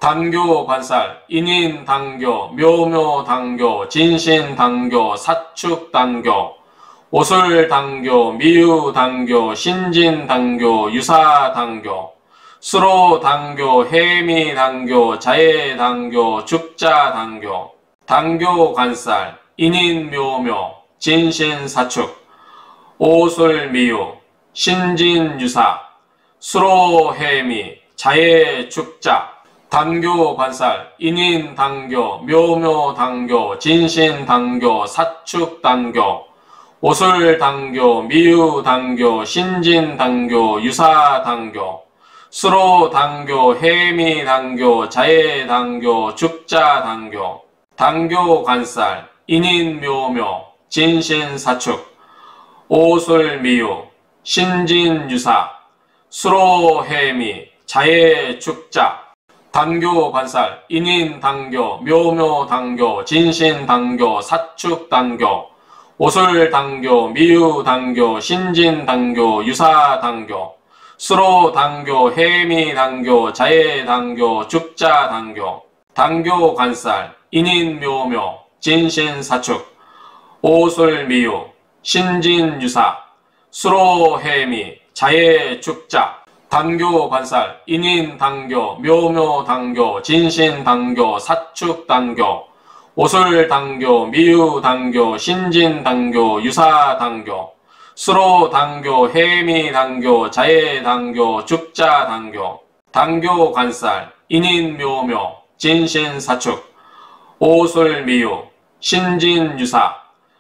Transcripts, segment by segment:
단교 관살, 인인 단교, 묘묘 단교, 진신 단교, 사축 단교, 오술 단교, 미유 단교, 신진 단교, 유사 단교, 수로 단교, 해미 단교, 자예 단교, 죽자 단교, 단교 관살, 인인 묘묘, 진신 사축, 오술 미유, 신진 유사, 수로 해미, 자예 죽자, 단교 관살, 인인 단교, 묘묘 단교, 진신 단교, 사축 단교, 오술 단교, 미유 단교, 신진 단교, 유사 단교, 수로 단교, 해미 단교, 자예 단교, 죽자 단교, 단교 관살, 인인 묘묘, 진신 사축, 오술 미유, 신진 유사, 수로 해미, 자예 죽자, 단교 관살, 인인 단교, 묘묘 단교, 진신 단교, 사축 단교, 오술 단교, 미유 단교, 신진 단교, 유사 단교, 수로 단교, 해미 단교, 자예 단교, 죽자 단교, 단교 관살, 인인 묘묘, 진신 사축, 오술 미유, 신진 유사, 수로 해미, 자예 죽자, 단교 관살, 인인 단교, 묘묘 단교, 진신 단교, 사축 단교, 오술 단교, 미유 단교, 신진 단교, 유사 단교, 수로 단교, 해미 단교, 자예 단교, 죽자 단교, 단교 관살, 인인 묘묘, 진신 사축, 오술 미유, 신진 유사,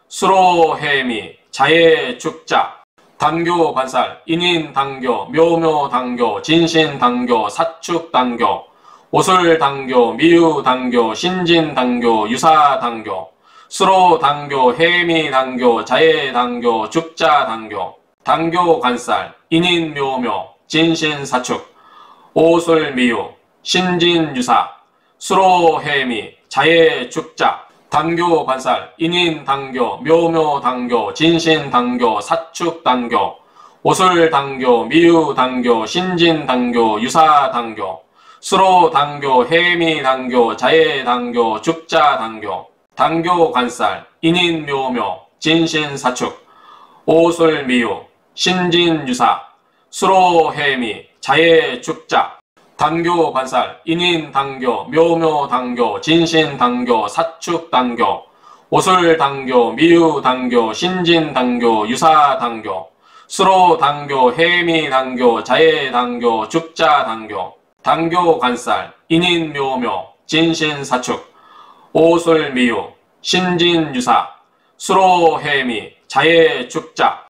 수로 해미, 자예 죽자, 단교 관살, 인인 단교, 묘묘 단교, 진신 단교, 사축 단교, 오술 단교, 미유 단교, 신진 단교, 유사 단교, 수로 단교, 해미 단교, 자예 단교, 죽자 단교, 단교 관살, 인인 묘묘, 진신 사축, 오술 미유, 신진 유사, 수로 해미, 자예 죽자, 단교 관살, 인인 단교, 묘묘 단교, 진신 단교, 사축 단교, 오술 단교, 미유 단교, 신진 단교, 유사 단교, 수로 단교, 해미 단교, 자예 단교, 죽자 단교, 단교 관살, 인인 묘묘, 진신 사축, 오술 미유, 신진 유사, 수로 해미, 자예 죽자, 단교 관살, 인인 단교, 묘묘 단교, 진신 단교, 사축 단교, 오술 단교, 미유 단교, 신진 단교, 유사 단교, 수로 단교, 해미 단교, 자예 단교, 죽자 단교, 단교 관살, 인인 묘묘, 진신 사축, 오술 미유, 신진 유사, 수로 해미, 자예 죽자,